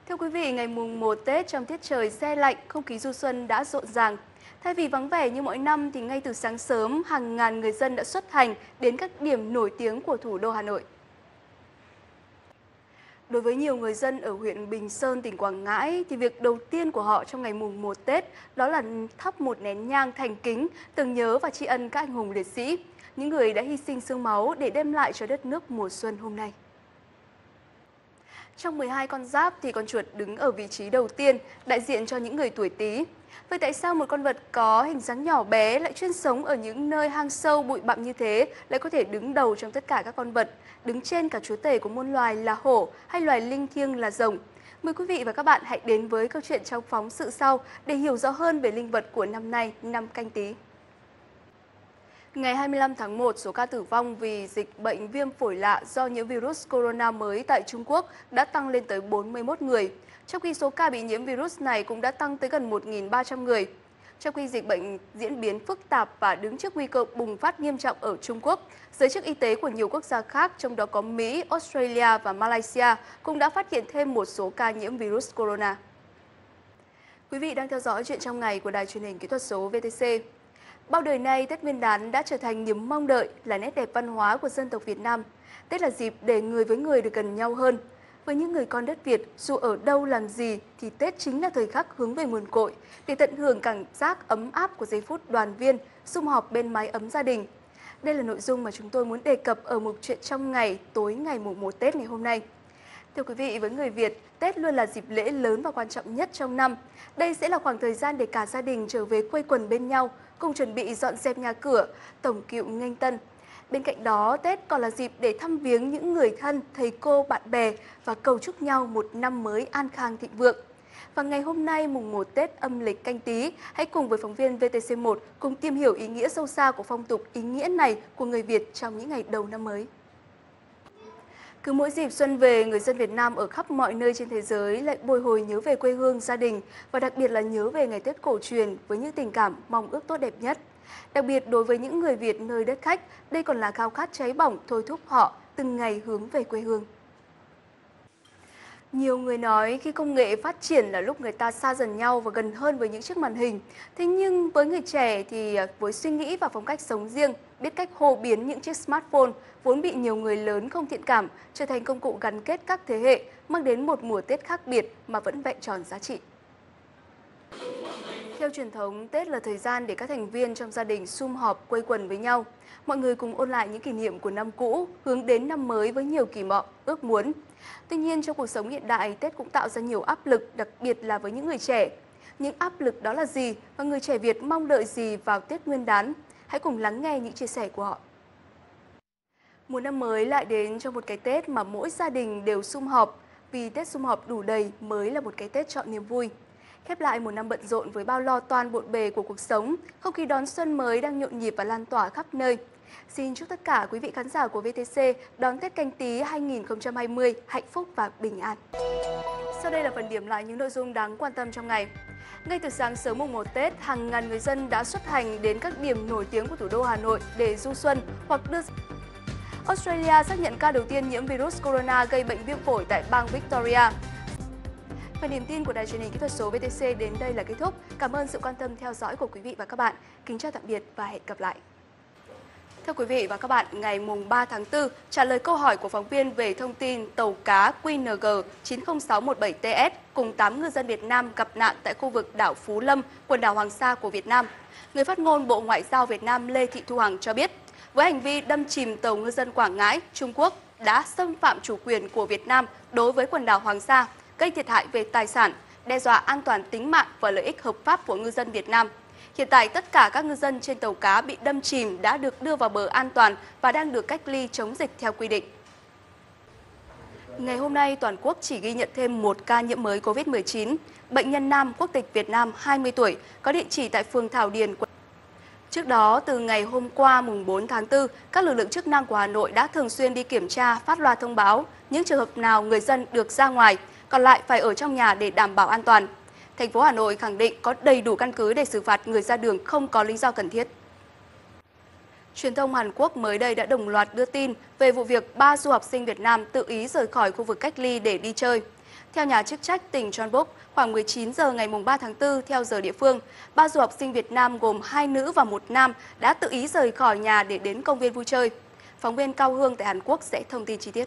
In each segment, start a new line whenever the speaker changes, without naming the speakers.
Thưa quý vị, ngày mùng 1 Tết trong tiết trời se lạnh, không khí du xuân đã rộn ràng. Thay vì vắng vẻ như mọi năm thì ngay từ sáng sớm, hàng ngàn người dân đã xuất hành đến các điểm nổi tiếng của thủ đô Hà Nội. Đối với nhiều người dân ở huyện Bình Sơn, tỉnh Quảng Ngãi thì việc đầu tiên của họ trong ngày mùng 1 Tết đó là thắp một nén nhang thành kính, tưởng nhớ và tri ân các anh hùng liệt sĩ, những người đã hy sinh xương máu để đem lại cho đất nước mùa xuân hôm nay. Trong 12 con giáp thì con chuột đứng ở vị trí đầu tiên, đại diện cho những người tuổi Tý. Vậy tại sao một con vật có hình dáng nhỏ bé lại chuyên sống ở những nơi hang sâu bụi bặm như thế lại có thể đứng đầu trong tất cả các con vật, đứng trên cả chúa tể của muôn loài là hổ hay loài linh thiêng là rồng? Mời quý vị và các bạn hãy đến với câu chuyện trong phóng sự sau để hiểu rõ hơn về linh vật của năm nay, năm Canh Tý. Ngày 25 tháng 1, số ca tử vong vì dịch bệnh viêm phổi lạ do nhiễm virus corona mới tại Trung Quốc đã tăng lên tới 41 người, trong khi số ca bị nhiễm virus này cũng đã tăng tới gần 1.300 người. Trong khi dịch bệnh diễn biến phức tạp và đứng trước nguy cơ bùng phát nghiêm trọng ở Trung Quốc, giới chức y tế của nhiều quốc gia khác, trong đó có Mỹ, Australia và Malaysia, cũng đã phát hiện thêm một số ca nhiễm virus corona. Quý vị đang theo dõi chuyện trong ngày của Đài Truyền hình Kỹ thuật số VTC. Bao đời nay, Tết Nguyên đán đã trở thành niềm mong đợi, là nét đẹp văn hóa của dân tộc Việt Nam. Tết là dịp để người với người được gần nhau hơn. Với những người con đất Việt, dù ở đâu làm gì thì Tết chính là thời khắc hướng về nguồn cội, để tận hưởng cảm giác ấm áp của giây phút đoàn viên, sum họp bên mái ấm gia đình. Đây là nội dung mà chúng tôi muốn đề cập ở mục chuyện trong ngày, tối ngày mùng 1 Tết ngày hôm nay. Thưa quý vị, với người Việt, Tết luôn là dịp lễ lớn và quan trọng nhất trong năm. Đây sẽ là khoảng thời gian để cả gia đình trở về quây quần bên nhau, cùng chuẩn bị dọn dẹp nhà cửa, tổng cựu nghênh tân. Bên cạnh đó, Tết còn là dịp để thăm viếng những người thân, thầy cô, bạn bè và cầu chúc nhau một năm mới an khang thịnh vượng. Và ngày hôm nay, mùng 1 Tết âm lịch Canh Tý, hãy cùng với phóng viên VTC1 cùng tìm hiểu ý nghĩa sâu xa của phong tục ý nghĩa này của người Việt trong những ngày đầu năm mới. Cứ mỗi dịp xuân về, người dân Việt Nam ở khắp mọi nơi trên thế giới lại bồi hồi nhớ về quê hương, gia đình và đặc biệt là nhớ về ngày Tết cổ truyền với những tình cảm mong ước tốt đẹp nhất. Đặc biệt đối với những người Việt nơi đất khách, đây còn là khao khát cháy bỏng thôi thúc họ từng ngày hướng về quê hương. Nhiều người nói khi công nghệ phát triển là lúc người ta xa dần nhau và gần hơn với những chiếc màn hình. Thế nhưng với người trẻ thì với suy nghĩ và phong cách sống riêng, biết cách hô biến những chiếc smartphone vốn bị nhiều người lớn không thiện cảm trở thành công cụ gắn kết các thế hệ, mang đến một mùa Tết khác biệt mà vẫn vẹn tròn giá trị. Theo truyền thống, Tết là thời gian để các thành viên trong gia đình sum họp quây quần với nhau. Mọi người cùng ôn lại những kỷ niệm của năm cũ, hướng đến năm mới với nhiều kỳ vọng, ước muốn. Tuy nhiên, trong cuộc sống hiện đại, Tết cũng tạo ra nhiều áp lực, đặc biệt là với những người trẻ. Những áp lực đó là gì và người trẻ Việt mong đợi gì vào Tết Nguyên đán? Hãy cùng lắng nghe những chia sẻ của họ. Mùa năm mới lại đến trong một cái Tết mà mỗi gia đình đều sum họp, vì Tết sum họp đủ đầy mới là một cái Tết trọn niềm vui. Khép lại một năm bận rộn với bao lo toan bộn bề của cuộc sống, không khí đón xuân mới đang nhộn nhịp và lan tỏa khắp nơi. Xin chúc tất cả quý vị khán giả của VTC đón Tết Canh Tý 2020 hạnh phúc và bình an. Sau đây là phần điểm lại những nội dung đáng quan tâm trong ngày. Ngay từ sáng sớm mùng 1 Tết, hàng ngàn người dân đã xuất hành đến các điểm nổi tiếng của thủ đô Hà Nội để du xuân hoặc đưa... Australia xác nhận ca đầu tiên nhiễm virus corona gây bệnh viêm phổi tại bang Victoria. Phần điểm tin của Đài Truyền hình Kỹ thuật số VTC đến đây là kết thúc. Cảm ơn sự quan tâm theo dõi của quý vị và các bạn. Kính chào tạm biệt và hẹn gặp lại. Thưa quý vị và các bạn, ngày mùng 3 tháng 4, trả lời câu hỏi của phóng viên về thông tin tàu cá QNG 90617TS cùng 8 ngư dân Việt Nam gặp nạn tại khu vực đảo Phú Lâm, quần đảo Hoàng Sa của Việt Nam, người phát ngôn Bộ Ngoại giao Việt Nam Lê Thị Thu Hằng cho biết, với hành vi đâm chìm tàu ngư dân Quảng Ngãi, Trung Quốc đã xâm phạm chủ quyền của Việt Nam đối với quần đảo Hoàng Sa, gây thiệt hại về tài sản, đe dọa an toàn tính mạng và lợi ích hợp pháp của ngư dân Việt Nam. Hiện tại, tất cả các ngư dân trên tàu cá bị đâm chìm đã được đưa vào bờ an toàn và đang được cách ly chống dịch theo quy định. Ngày hôm nay, toàn quốc chỉ ghi nhận thêm một ca nhiễm mới COVID-19. Bệnh nhân nam, quốc tịch Việt Nam, 20 tuổi, có địa chỉ tại phường Thảo Điền. Trước đó, từ ngày hôm qua mùng 4 tháng 4, các lực lượng chức năng của Hà Nội đã thường xuyên đi kiểm tra, phát loa thông báo những trường hợp nào người dân được ra ngoài, còn lại phải ở trong nhà để đảm bảo an toàn. Thành phố Hà Nội khẳng định có đầy đủ căn cứ để xử phạt người ra đường không có lý do cần thiết. Truyền thông Hàn Quốc mới đây đã đồng loạt đưa tin về vụ việc 3 du học sinh Việt Nam tự ý rời khỏi khu vực cách ly để đi chơi. Theo nhà chức trách tỉnh Jeonbuk, khoảng 19 giờ ngày 3 tháng 4 theo giờ địa phương, 3 du học sinh Việt Nam gồm 2 nữ và 1 nam đã tự ý rời khỏi nhà để đến công viên vui chơi. Phóng viên Cao Hương tại Hàn Quốc sẽ thông tin chi tiết.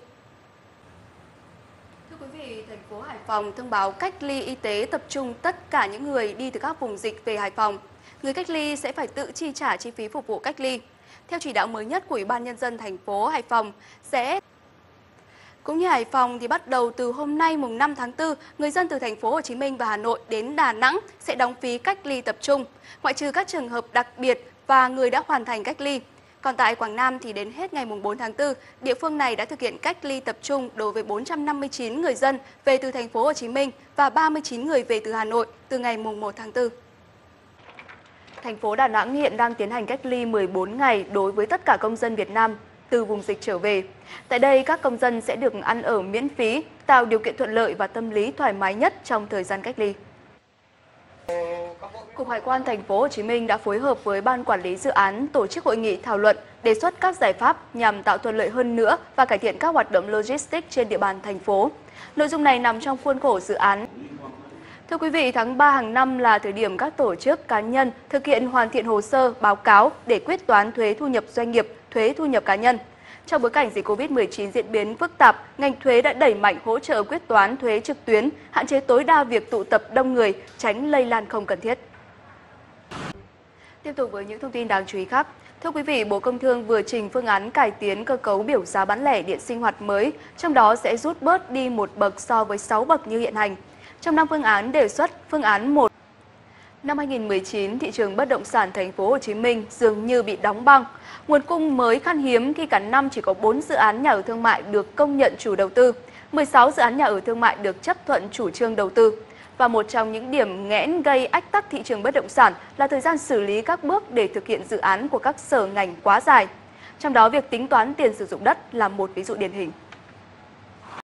Thưa quý vị, thành phố Hải Phòng thông báo cách ly y tế tập trung tất cả những người đi từ các vùng dịch về Hải Phòng. Người cách ly sẽ phải tự chi trả chi phí phục vụ cách ly. Theo chỉ đạo mới nhất của Ủy ban Nhân dân thành phố Hải Phòng, cũng như Hải Phòng thì bắt đầu từ hôm nay mùng 5 tháng 4, người dân từ thành phố Hồ Chí Minh và Hà Nội đến Đà Nẵng sẽ đóng phí cách ly tập trung, ngoại trừ các trường hợp đặc biệt và người đã hoàn thành cách ly. Còn tại Quảng Nam thì đến hết ngày mùng 4 tháng 4, địa phương này đã thực hiện cách ly tập trung đối với 459 người dân về từ thành phố Hồ Chí Minh và 39 người về từ Hà Nội từ ngày mùng 1 tháng 4. Thành phố Đà Nẵng hiện đang tiến hành cách ly 14 ngày đối với tất cả công dân Việt Nam từ vùng dịch trở về. Tại đây, các công dân sẽ được ăn ở miễn phí, tạo điều kiện thuận lợi và tâm lý thoải mái nhất trong thời gian cách ly. Cục Hải quan thành phố Hồ Chí Minh đã phối hợp với Ban Quản lý dự án tổ chức hội nghị thảo luận, đề xuất các giải pháp nhằm tạo thuận lợi hơn nữa và cải thiện các hoạt động logistics trên địa bàn thành phố. Nội dung này nằm trong khuôn khổ dự án. Thưa quý vị, tháng 3 hàng năm là thời điểm các tổ chức cá nhân thực hiện hoàn thiện hồ sơ, báo cáo để quyết toán thuế thu nhập doanh nghiệp, thuế thu nhập cá nhân. Trong bối cảnh dịch Covid-19 diễn biến phức tạp, ngành thuế đã đẩy mạnh hỗ trợ quyết toán thuế trực tuyến, hạn chế tối đa việc tụ tập đông người, tránh lây lan không cần thiết. Tiếp tục với những thông tin đáng chú ý khác. Thưa quý vị, Bộ Công Thương vừa trình phương án cải tiến cơ cấu biểu giá bán lẻ điện sinh hoạt mới, trong đó sẽ rút bớt đi 1 bậc so với 6 bậc như hiện hành. Trong 5 phương án đề xuất, phương án 1. Năm 2019, thị trường bất động sản thành phố Hồ Chí Minh dường như bị đóng băng. Nguồn cung mới khan hiếm khi cả năm chỉ có 4 dự án nhà ở thương mại được công nhận chủ đầu tư, 16 dự án nhà ở thương mại được chấp thuận chủ trương đầu tư. Và một trong những điểm nghẽn gây ách tắc thị trường bất động sản là thời gian xử lý các bước để thực hiện dự án của các sở ngành quá dài. Trong đó, việc tính toán tiền sử dụng đất là một ví dụ điển hình.